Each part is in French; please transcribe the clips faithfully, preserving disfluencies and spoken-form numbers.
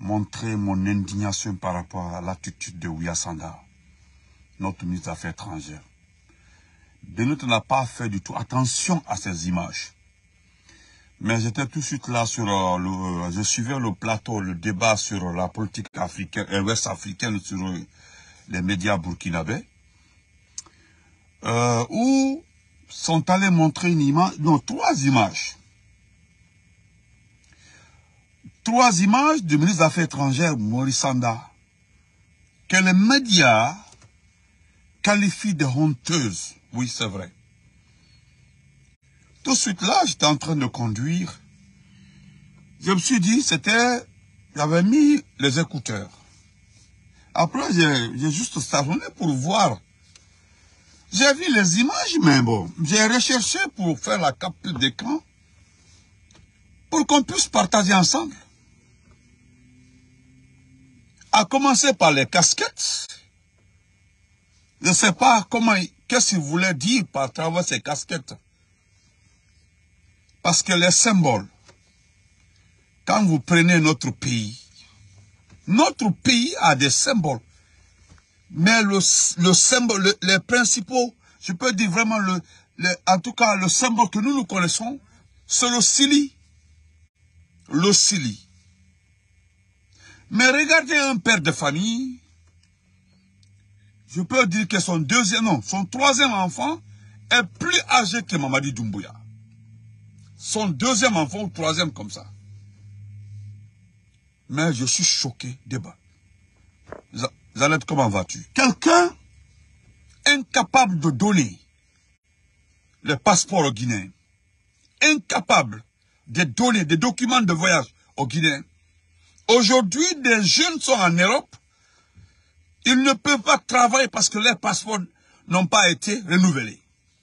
montrer mon indignation par rapport à l'attitude de Ouya Sanda, notre ministre des Affaires étrangères. Benoît n'a pas fait du tout attention à ces images. Mais j'étais tout de suite là sur euh, le, je suivais le plateau, le débat sur la politique africaine, euh, ouest africaine sur euh, les médias burkinabés, euh, où sont allés montrer une image, non, trois images. Trois images du ministre des Affaires étrangères, Maurice Sanda, que les médias qualifient de honteuse. Oui, c'est vrai. Tout de suite là, j'étais en train de conduire. Je me suis dit, c'était... J'avais mis les écouteurs. Après, j'ai juste stationné pour voir. J'ai vu les images, mais bon, j'ai recherché pour faire la capture d'écran pour qu'on puisse partager ensemble. À commencer par les casquettes. Je ne sais pas comment, qu'est-ce qu'il voulait dire par travers ces casquettes. Parce que les symboles, quand vous prenez notre pays, notre pays a des symboles. Mais le, le symbole, le, les principaux, je peux dire vraiment, le, le, en tout cas, le symbole que nous nous connaissons, c'est le Sili. Le Sili. Mais regardez un père de famille, je peux dire que son deuxième, non, son troisième enfant est plus âgé que Mamadi Doumbouya. Son deuxième enfant ou troisième comme ça. Mais je suis choqué, débat. Zanette, comment vas-tu? Quelqu'un incapable de donner le passeport aux Guinéens, incapable de donner des documents de voyage aux Guinéens. Aujourd'hui, des jeunes sont en Europe, ils ne peuvent pas travailler parce que leurs passeports n'ont pas été renouvelés.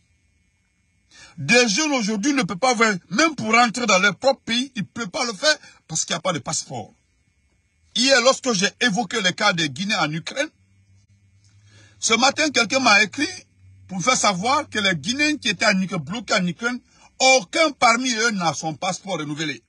Des jeunes aujourd'hui ne peuvent pas voir, même pour rentrer dans leur propre pays, ils ne peuvent pas le faire parce qu'il n'y a pas de passeport. Hier, lorsque j'ai évoqué le cas des Guinéens en Ukraine, ce matin, quelqu'un m'a écrit pour faire savoir que les Guinéens qui étaient en Ukraine, bloqués en Ukraine, aucun parmi eux n'a son passeport renouvelé.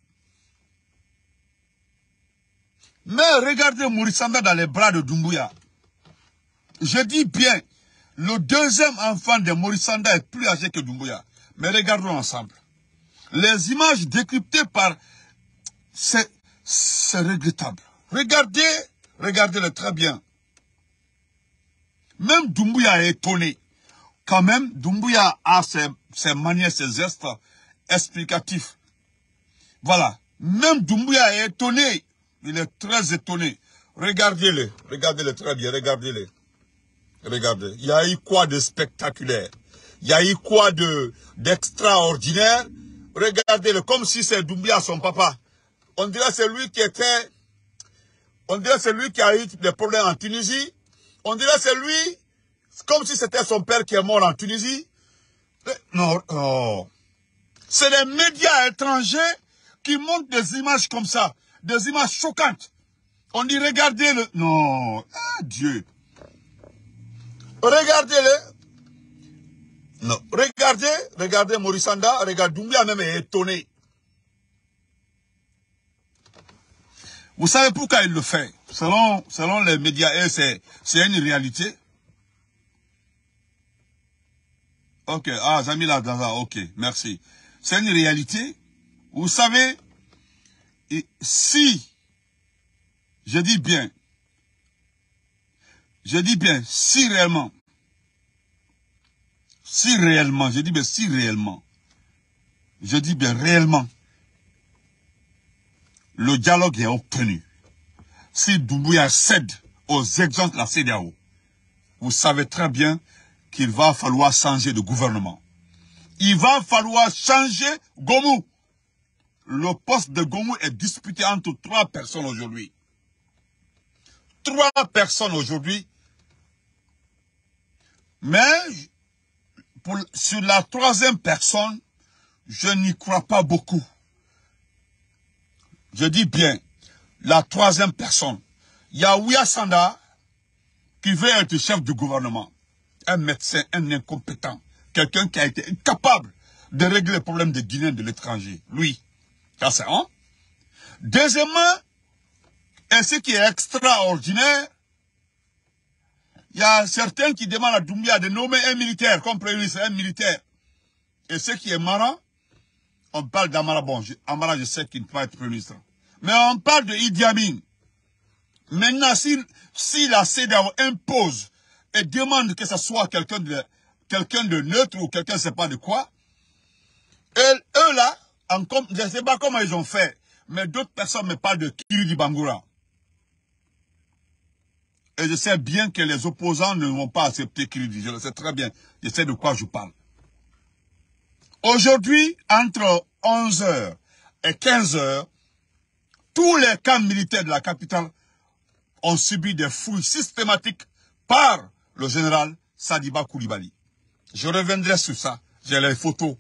Mais regardez Maurice Sanda dans les bras de Doumbouya. Je dis bien, le deuxième enfant de Maurice Sanda est plus âgé que Doumbouya. Mais regardons ensemble. Les images décryptées par... C'est regrettable. Regardez, regardez-le très bien. Même Doumbouya est étonné. Quand même, Doumbouya a ses, ses manières, ses gestes explicatifs. Voilà. Même Doumbouya est étonné. Il est très étonné. Regardez-le. Regardez-le très bien. Regardez-le. Regardez. Il y a eu quoi de spectaculaire? Il y a eu quoi de d'extraordinaire? Regardez-le. Comme si c'est Doumbouya son papa. On dirait c'est lui qui était... On dirait c'est lui qui a eu des problèmes en Tunisie. On dirait c'est lui, comme si c'était son père qui est mort en Tunisie. Non, non. C'est les médias étrangers qui montrent des images comme ça. Des images choquantes. On dit regardez le... Non. Ah, Dieu. Regardez-le. Non. Regardez, regardez Maurice Sanda, regardez Doumbouya même est étonné. Vous savez pourquoi il le fait? Selon, selon les médias, c'est une réalité. Ok, ah, Jamila Daza, ok, merci. C'est une réalité. Vous savez, et si, je dis bien, je dis bien, si réellement, si réellement, je dis bien si réellement, je dis bien réellement, le dialogue est obtenu. Si Doumbouya cède aux exemples de la C E D E A O, vous savez très bien qu'il va falloir changer de gouvernement. Il va falloir changer Gomou. Le poste de Gomou est disputé entre trois personnes aujourd'hui. Trois personnes aujourd'hui. Mais pour, sur la troisième personne, je n'y crois pas beaucoup. Je dis bien, la troisième personne. Il y a Ouya Sanda qui veut être chef du gouvernement. Un médecin, un incompétent. Quelqu'un qui a été incapable de régler les problèmes des Guinéens de l'étranger. Lui. Ça c'est un. Deuxièmement, Et ce qui est extraordinaire, il y a certains qui demandent à Doumbouya de nommer un militaire comme premier ministre, un militaire. Et ce qui est marrant, on parle d'Amara. Bon, je, Amara, je sais qu'il ne peut pas être premier ministre. Mais on parle de Idi Amin. Maintenant, si, si la CEDEAO impose et demande que ce soit quelqu'un de, quelqu'un de neutre ou quelqu'un ne sait pas de quoi, et eux là, en, je ne sais pas comment ils ont fait, mais d'autres personnes me parlent de Kiridi Bangoura. Et je sais bien que les opposants ne vont pas accepter Kiridi. Je le sais très bien. Je sais de quoi je parle. Aujourd'hui, entre onze heures et quinze heures, tous les camps militaires de la capitale ont subi des fouilles systématiques par le général Sadiba Koulibaly. Je reviendrai sur ça. J'ai les photos.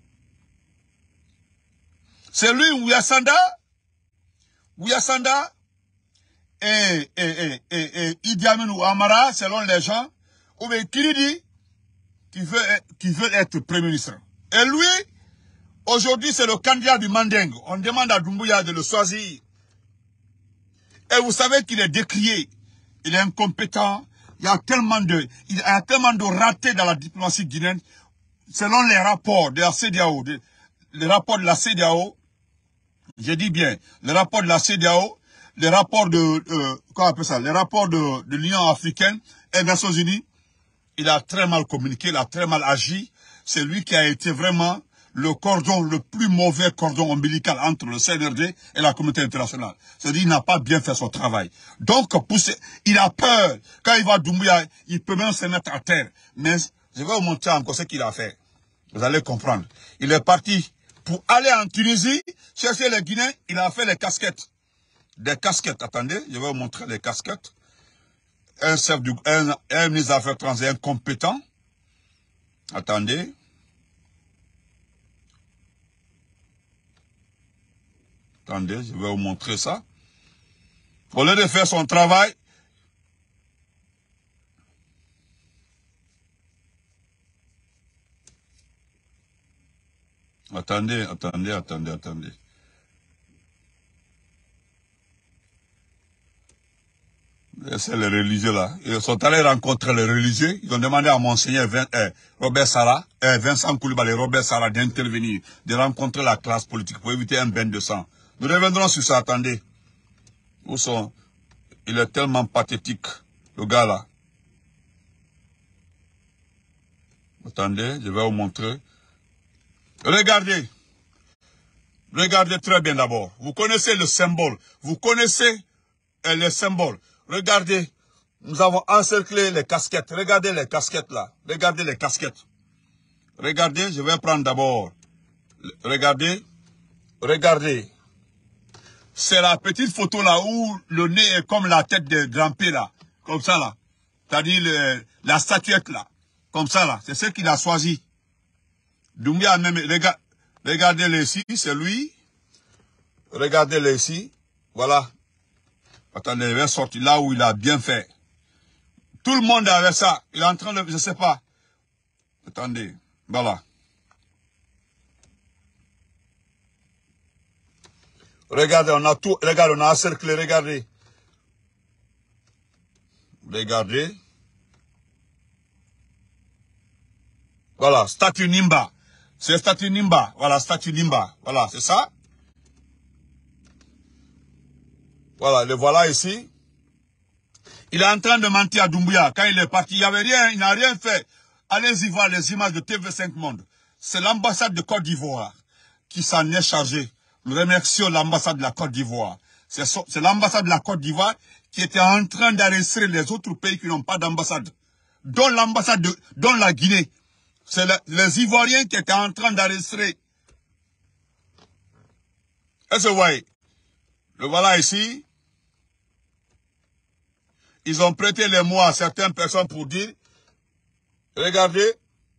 C'est lui, Ouyasanda, Ouyasanda et, et, et, et, et Idi Amin ou Amara, selon les gens, ou bien Kiridi, qui veut, qui veut être premier ministre. Et lui, aujourd'hui, c'est le candidat du Manding. On demande à Doumbouya de le choisir. Et vous savez qu'il est décrié. Il est incompétent. Il y a tellement de, il y a tellement de ratés dans la diplomatie guinéenne. Selon les rapports de la CEDEAO, de, les rapports de la CEDEAO, je dis bien, les rapports de la CEDEAO, les rapports de, euh, comment on appelle ça, les rapports de, de l'Union africaine et des Nations unies, il a très mal communiqué, il a très mal agi. C'est lui qui a été vraiment le cordon, le plus mauvais cordon ombilical entre le C N R D et la communauté internationale. C'est-à-dire qu'il n'a pas bien fait son travail. Donc, pousser, il a peur. Quand il va à Doumbouya, il peut même se mettre à terre. Mais je vais vous montrer encore ce qu'il a fait. Vous allez comprendre. Il est parti pour aller en Tunisie, chercher les Guinéens. Il a fait les casquettes. Des casquettes. Attendez, je vais vous montrer les casquettes. Un chef du, un, un ministre des Affaires étrangères incompétent. Attendez. Attendez, je vais vous montrer ça. Au lieu de faire son travail, attendez, attendez, attendez, attendez. C'est les religieux là. Ils sont allés rencontrer les religieux. Ils ont demandé à Monseigneur Vin, eh, Robert Sarah, eh, Vincent Koulibaly, Robert Sarah d'intervenir, de rencontrer la classe politique pour éviter un bain de sang. Nous reviendrons sur ça, attendez. Où sont... Il est tellement pathétique, le gars là. Attendez, je vais vous montrer. Regardez. Regardez très bien d'abord. Vous connaissez le symbole. Vous connaissez euh, le symbole. Regardez. Nous avons encerclé les casquettes. Regardez les casquettes là. Regardez les casquettes. Regardez, je vais prendre d'abord. Regardez. Regardez. C'est la petite photo là où le nez est comme la tête de grand-père là. Comme ça là. C'est-à-dire le, la statuette là. Comme ça là. C'est ce qu'il a choisi. Doumbouya même. Regard, regardez-le ici. C'est lui. Regardez-le ici. Voilà. Attendez, il va sortir là où il a bien fait. Tout le monde avait ça. Il est en train de... Je ne sais pas. Attendez. Voilà. Regardez, on a tout, regardez, on a encerclé, regardez. Regardez. Voilà, statue Nimba. C'est statue Nimba. Voilà, statue Nimba. Voilà, c'est ça. Voilà, le voilà ici. Il est en train de mentir à Doumbouya. Quand il est parti, il n'y avait rien, il n'a rien fait. Allez-y voir les images de T V cinq Monde. C'est l'ambassade de Côte d'Ivoire qui s'en est chargée. Nous remercions l'ambassade de la Côte d'Ivoire. C'est l'ambassade de la Côte d'Ivoire qui était en train d'arrêter les autres pays qui n'ont pas d'ambassade. Dont l'ambassade de, dont la Guinée. C'est le, les Ivoiriens qui étaient en train d'arrêter. Est-ce que vous voyez? Le voilà ici. Ils ont prêté les mots à certaines personnes pour dire, regardez,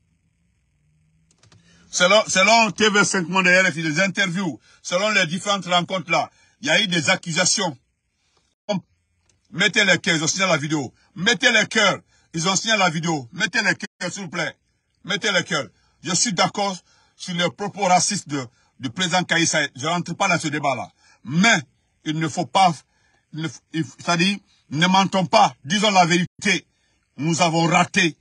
selon, selon T V cinq Monde et R F I, les interviews, selon les différentes rencontres là, il y a eu des accusations. Mettez les cœurs, ils ont signé la vidéo. Mettez les cœurs, ils ont signé la vidéo. Mettez les cœurs, s'il vous plaît. Mettez les cœurs. Je suis d'accord sur les propos racistes de, du président Kaïssa. Je ne rentre pas dans ce débat là. Mais, il ne faut pas c'est-à-dire, ne mentons pas, disons la vérité. Nous avons raté.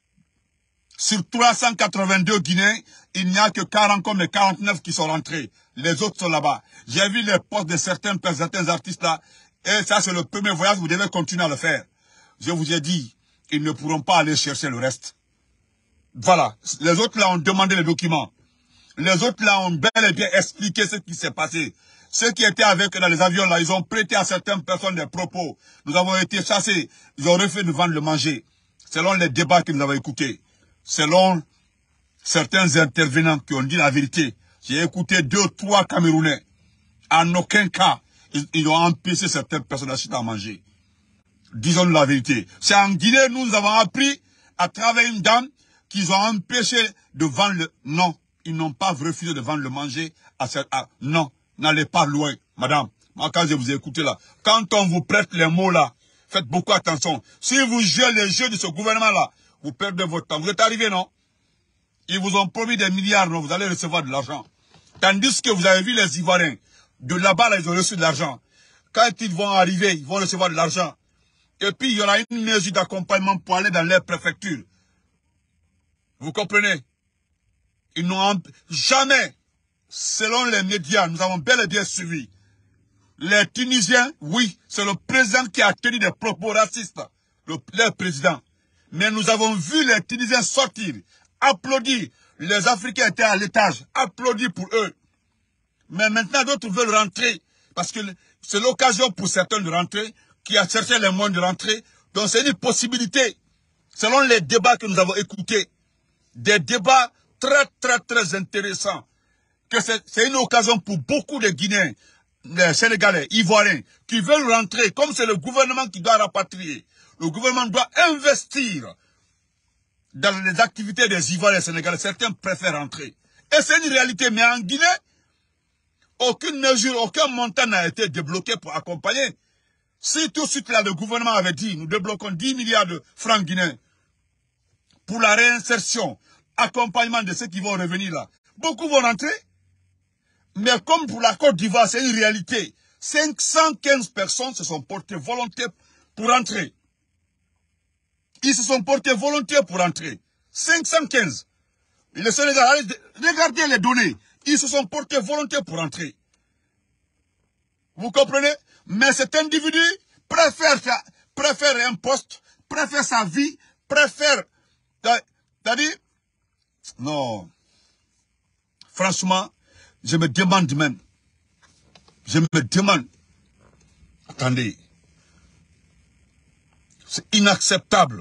Sur trois cent quatre-vingt-deux Guinéens, il n'y a que quarante comme les quarante-neuf qui sont rentrés. Les autres sont là-bas. J'ai vu les postes de certains, certains artistes là. Et ça, c'est le premier voyage, vous devez continuer à le faire. Je vous ai dit, ils ne pourront pas aller chercher le reste. Voilà. Les autres là ont demandé les documents. Les autres là ont bel et bien expliqué ce qui s'est passé. Ceux qui étaient avec eux dans les avions là, ils ont prêté à certaines personnes des propos. Nous avons été chassés. Ils ont refusé de vendre le manger. Selon les débats que nous avons écoutés. Selon certains intervenants qui ont dit la vérité. J'ai écouté deux ou trois Camerounais. En aucun cas, ils, ils ont empêché certaines personnes d'acheter à manger. Disons-nous la vérité. C'est en Guinée, nous avons appris à travers une dame qu'ils ont empêché de vendre le... Non, ils n'ont pas refusé de vendre le manger à cette... À... Non, n'allez pas loin, madame. Moi, quand je vous ai écouté là, quand on vous prête les mots là, faites beaucoup attention. Si vous jouez les jeux de ce gouvernement-là, vous perdez votre temps. Vous êtes arrivé, non? Ils vous ont promis des milliards, non? Vous allez recevoir de l'argent. Tandis que vous avez vu les Ivoiriens, de là-bas, là, ils ont reçu de l'argent. Quand ils vont arriver, ils vont recevoir de l'argent. Et puis, il y aura une mesure d'accompagnement pour aller dans les préfectures. Vous comprenez? Ils n'ont jamais, selon les médias, nous avons bel et bien suivi. Les Tunisiens, oui, c'est le président qui a tenu des propos racistes. Le, le président. Mais nous avons vu les Tunisiens sortir, applaudir. Les Africains étaient à l'étage, applaudis pour eux. Mais maintenant, d'autres veulent rentrer. Parce que c'est l'occasion pour certains de rentrer, qui a cherché les moyens de rentrer. Donc c'est une possibilité. Selon les débats que nous avons écoutés. Des débats très, très, très intéressants. Que c'est une occasion pour beaucoup de Guinéens, les Sénégalais, Ivoiriens, qui veulent rentrer, comme c'est le gouvernement qui doit rapatrier. Le gouvernement doit investir dans les activités des Ivoiriens Sénégalais. Certains préfèrent rentrer. Et c'est une réalité. Mais en Guinée, aucune mesure, aucun montant n'a été débloqué pour accompagner. Si tout de suite là, le gouvernement avait dit, nous débloquons dix milliards de francs guinéens pour la réinsertion, accompagnement de ceux qui vont revenir là, beaucoup vont rentrer. Mais comme pour la Côte d'Ivoire, c'est une réalité. cinq cent quinze personnes se sont portées volontaires pour rentrer. Ils se sont portés volontaires pour entrer. cinq cent quinze. Les Sénégalais, regardez les données. Ils se sont portés volontaires pour entrer. Vous comprenez? Mais cet individu préfère, préfère un poste, préfère sa vie, préfère... C'est-à-dire... Non. Franchement, je me demande même. Je me demande. Attendez. C'est inacceptable.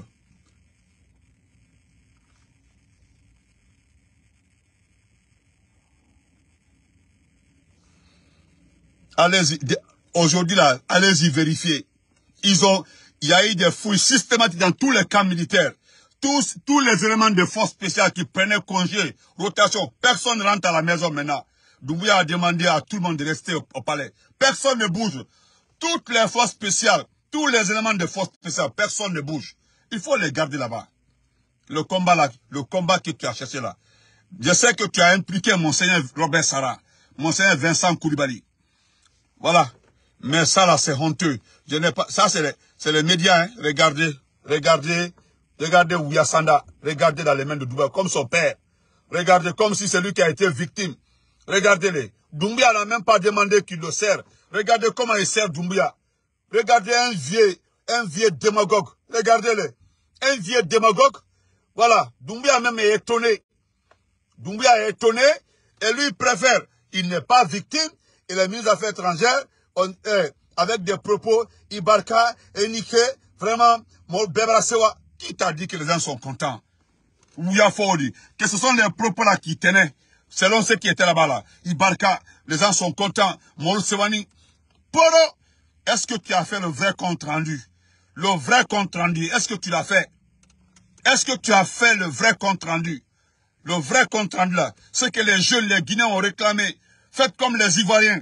Allez-y, aujourd'hui là, allez-y vérifier. Ils ont, il y a eu des fouilles systématiques dans tous les camps militaires. Tous, tous les éléments de force spéciale qui prenaient congé, rotation, personne ne rentre à la maison maintenant. Doumbouya a demandé à tout le monde de rester au, au palais. Personne ne bouge. Toutes les forces spéciales, tous les éléments de force spéciale, personne ne bouge. Il faut les garder là-bas. Le combat là, le combat que tu as cherché là. Je sais que tu as impliqué Monseigneur Robert Sarah, Monseigneur Vincent Koulibaly. Voilà. Mais ça là, c'est honteux. Je n'ai pas, ça c'est les, c'est les médias, hein. Regardez, regardez, regardez Ouyasanda. Regardez dans les mains de Doumbouya, comme son père. Regardez, comme si c'est lui qui a été victime. Regardez-les. Doumbouya n'a même pas demandé qu'il le sert. Regardez comment il sert Doumbouya. Regardez un vieux, un vieux démagogue. Regardez-le. Un vieux démagogue. Voilà. Doumbouya même est étonné. Doumbouya est étonné. Et lui, il préfère. Il n'est pas victime. Il est ministre des Affaires étrangères. On, euh, avec des propos, Ibarka, Enike, vraiment, Bebrasewa. Qui t'a dit que les gens sont contents? Ouya Fodi. Que ce sont les propos là qui tenaient. Selon ceux qui étaient là-bas là. Ibarka, les gens sont contents. Molo Sewani. Poro, est-ce que tu as fait le vrai compte rendu? Le vrai compte rendu, est-ce que tu l'as fait? Est-ce que tu as fait le vrai compte rendu? Le vrai compte rendu là. Ce que les jeunes, les Guinéens ont réclamé. Faites comme les Ivoiriens.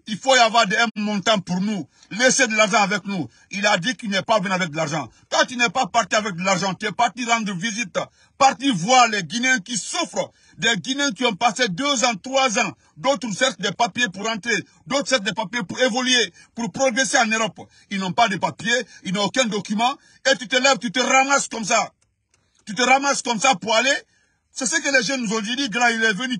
il faut y avoir un montant pour nous. Laissez de l'argent avec nous. Il a dit qu'il n'est pas venu avec de l'argent. Toi, tu n'es pas parti avec de l'argent. Tu es parti rendre visite. Parti voir les Guinéens qui souffrent. Des Guinéens qui ont passé deux ans, trois ans. D'autres cherchent des papiers pour entrer. D'autres cherchent des papiers pour évoluer, pour progresser en Europe. Ils n'ont pas de papiers. Ils n'ont aucun document. Et tu te lèves, tu te ramasses comme ça. Tu te ramasses comme ça pour aller. C'est ce que les jeunes nous ont dit. Grand, il est venu.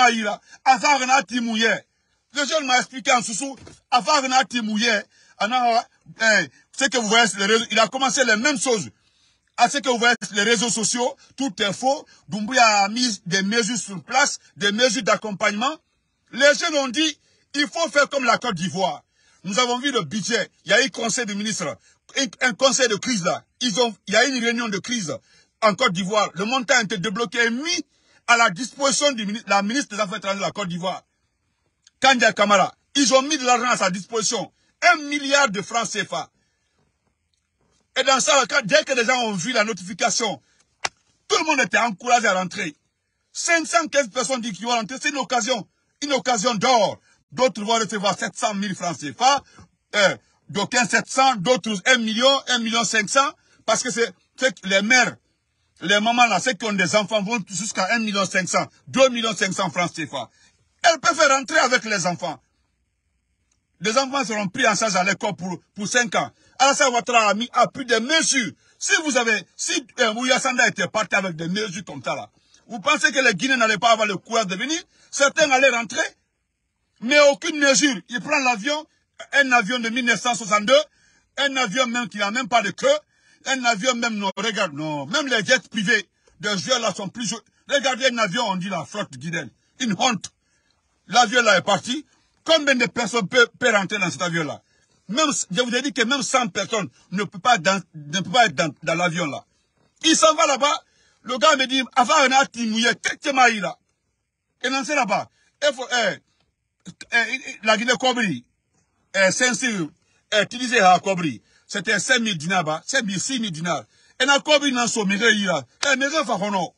Le jeune m'a expliqué en sous-sous. Avant Timouye, ce que vous voyez sur les réseaux, il a commencé les mêmes choses. À ce que vous voyez sur les réseaux sociaux, tout est faux. Doumbouya a mis des mesures sur place, des mesures d'accompagnement. Les jeunes ont dit, il faut faire comme la Côte d'Ivoire. Nous avons vu le budget. Il y a eu conseil de ministres, un conseil de crise là. Ils ont, il y a eu une réunion de crise en Côte d'Ivoire. Le montant a été débloqué et mis à la disposition de la ministre des Affaires étrangères de la Côte d'Ivoire. Kandia Kamara, ils ont mis de l'argent à sa disposition. Un milliard de francs C F A. Et dans ça, dès que les gens ont vu la notification, tout le monde était encouragé à rentrer. cinq cent quinze personnes disent qu'ils vont rentrer. C'est une occasion, une occasion d'or. D'autres vont recevoir sept cent mille francs C F A. Euh, d'aucuns sept cents, d'autres un million, un million cinq cents. Parce que c'est les mères, les mamans là, ceux qui ont des enfants vont jusqu'à un million cinq cents, deux millions cinq cents francs C F A. Elles peuvent rentrer avec les enfants. Les enfants seront pris en charge à l'école pour, pour cinq ans. Alassane Ouattara a mis à plus de mesures. Si vous avez, si euh, Mouya Sanda était parti avec des mesures comme ça là, vous pensez que les Guinéens n'allaient pas avoir le courage de venir? Certains allaient rentrer, mais aucune mesure. Il prend l'avion, un avion de mille neuf cent soixante-deux, un avion même qui n'a même pas de queue, un avion même, non, regarde, non, même les jets privés de joueurs là sont plus... Regardez un avion, on dit la flotte guinéenne. Une honte. L'avion là est parti. Combien de personnes peuvent, peuvent rentrer dans cet avion-là? Même, je vous ai dit que même cent personnes ne peuvent pas, dans, ne peuvent pas être dans, dans l'avion-là. Il s'en va là-bas. Le gars me dit, avant un atimouillé, qu'est-ce que là? Et non, c'est là-bas. Il faut, eh, eh, la Guinée-Cobri, eh, Saint-Cyr, eh, utilisé à Cobri, c'était cinq mille dinars, bah, cinq mille, six mille dinars. Et la Cobri, non, so, mire, il a, eh, mire, fahono.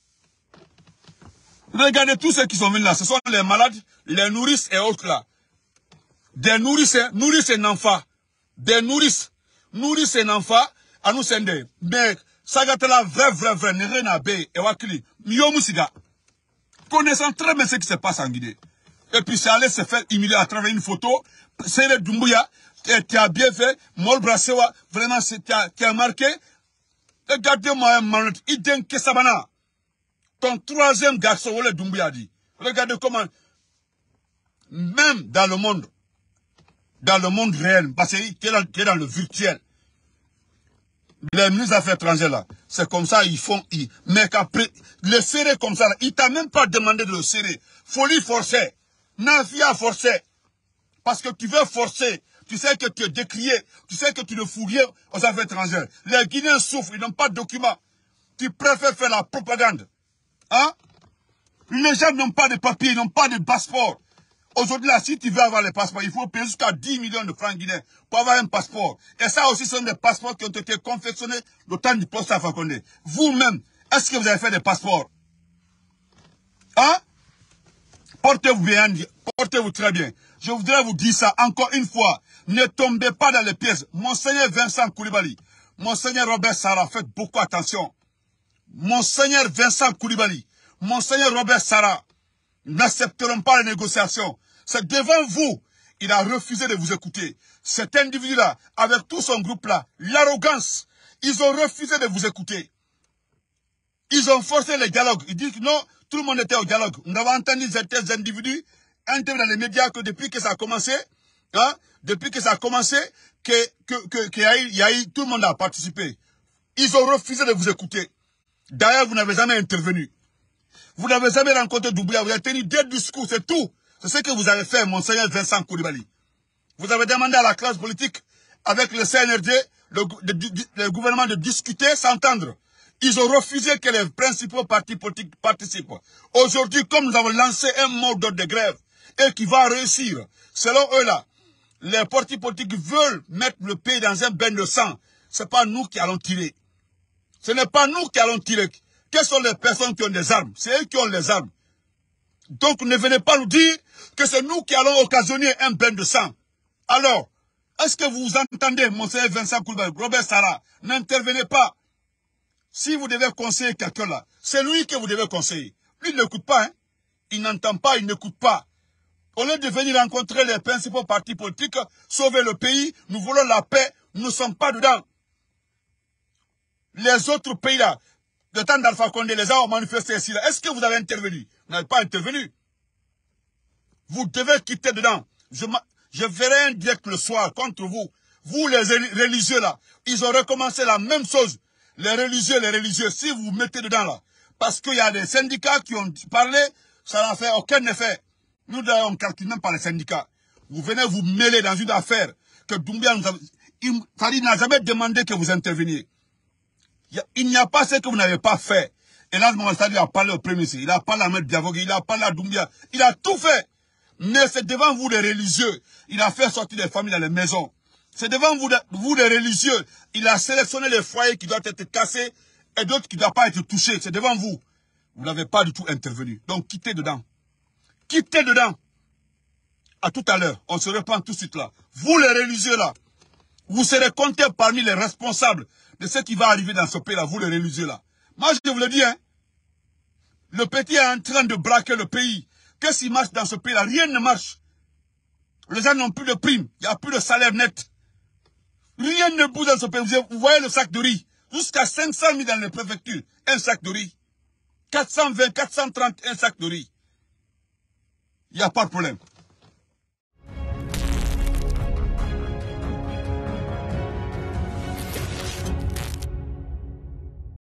Regardez tous ceux qui sont venus là, ce sont les malades, les nourrices et autres là. Des nourrices, nourrices et enfants. Des nourrices, nourrices et enfants, à nous sender. Mais, sagatela vrai, vrai, vrai, n'est rien à bé, et wakili, miyomusiga. Connaissant très bien ce qui se passe en Guinée. Et puis c'est allé se faire humilier à travers une photo. C'est le Doumbouya, tu as bien fait, Mol Brassewa, vraiment, tu as marqué. Regardez-moi un manette, Iden Kesabana. Ton troisième garçon, Ole Doumbouya dit. Regardez comment, même dans le monde, dans le monde réel, parce qu'il est dans, est dans le virtuel, les ministres des Affaires étrangères là, c'est comme ça, ils font, ils, mais qu'après, le serrer comme ça là, il t'a même pas demandé de le serrer. Folie forcée. Nafia forcée. Parce que tu veux forcer. Tu sais que tu es décrié. Tu sais que tu ne fous rien aux affaires étrangères. Les Guinéens souffrent, ils n'ont pas de documents. Tu préfères faire la propagande. Hein? Les gens n'ont pas de papiers, ils n'ont pas de passeport. Aujourd'hui, là, si tu veux avoir les passeports, il faut payer jusqu'à dix millions de francs guinéens pour avoir un passeport. Et ça aussi, ce sont des passeports qui ont été confectionnés le temps du poste à Fakonde. Vous-même, est-ce que vous avez fait des passeports? Hein? Portez-vous bien, portez-vous très bien. Je voudrais vous dire ça encore une fois. Ne tombez pas dans les pièges. Monseigneur Vincent Koulibaly, Monseigneur Robert Sarah, faites beaucoup attention. Monseigneur Vincent Koulibaly, Monseigneur Robert Sarah, n'accepteront pas les négociations. C'est devant vous. Il a refusé de vous écouter. Cet individu-là, avec tout son groupe-là, l'arrogance, ils ont refusé de vous écouter. Ils ont forcé le dialogue. Ils disent que non, tout le monde était au dialogue. Nous avons entendu certains individus intervenir dans les médias que depuis que ça a commencé, hein, depuis que ça a commencé, que, que, que, qu'il y a eu, il y a eu, tout le monde a participé. Ils ont refusé de vous écouter. D'ailleurs, vous n'avez jamais intervenu. Vous n'avez jamais rencontré Doumbouya. Vous avez tenu deux discours, c'est tout. C'est ce que vous avez fait, Monseigneur Vincent Koulibaly. Vous avez demandé à la classe politique, avec le C N R D, le, le, le gouvernement de discuter, s'entendre. Ils ont refusé que les principaux partis politiques participent. Aujourd'hui, comme nous avons lancé un mode d'ordre de grève, et qui va réussir, selon eux là, les partis politiques veulent mettre le pays dans un bain de sang. Ce n'est pas nous qui allons tirer. Ce n'est pas nous qui allons tirer. Quelles sont les personnes qui ont des armes? C'est eux qui ont les armes. Donc ne venez pas nous dire que c'est nous qui allons occasionner un bain de sang. Alors, est-ce que vous entendez, Monseigneur Vincent Coulibaly, Robert Sarah, n'intervenez pas. Si vous devez conseiller quelqu'un là, c'est lui que vous devez conseiller. Lui, il n'écoute pas, hein. Il n'entend pas, il n'écoute pas. Au lieu de venir rencontrer les principaux partis politiques, sauver le pays, nous voulons la paix, nous ne sommes pas dedans. Les autres pays là, le temps d'Alpha Condé, les gens ont manifesté ici là. Est-ce que vous avez intervenu? Vous n'avez pas intervenu. Vous devez quitter dedans. Je, je ferai un direct le soir contre vous. Vous les religieux là, ils ont recommencé la même chose. Les religieux, les religieux, si vous vous mettez dedans là, parce qu'il y a des syndicats qui ont parlé, ça n'a fait aucun effet. Nous on ne calcule même pas les syndicats. Vous venez vous mêler dans une affaire que Doumbouya nous a... Il, il n'a jamais demandé que vous interveniez. Il n'y a pas ce que vous n'avez pas fait. Et là, il a parlé au premier ministre, il a parlé à M. Diavogue, il a parlé à Doumbouya, il a tout fait. Mais c'est devant vous les religieux. Il a fait sortir des familles dans les maisons. C'est devant vous, vous les religieux. Il a sélectionné les foyers qui doivent être cassés et d'autres qui ne doivent pas être touchés. C'est devant vous. Vous n'avez pas du tout intervenu. Donc quittez dedans. Quittez dedans. À tout à l'heure. On se reprend tout de suite là. Vous les religieux là, vous serez comptés parmi les responsables de ce qui va arriver dans ce pays-là, vous les religieux là. Moi je vous le dis, hein. Le petit est en train de braquer le pays. Qu'est-ce qui marche dans ce pays-là? Rien ne marche. Les gens n'ont plus de primes. Il n'y a plus de salaire net. Rien ne bouge dans ce pays. Vous voyez le sac de riz. Jusqu'à cinq cent mille dans les préfectures. Un sac de riz. quatre cent vingt, quatre cent trente, un sac de riz. Il n'y a pas de problème.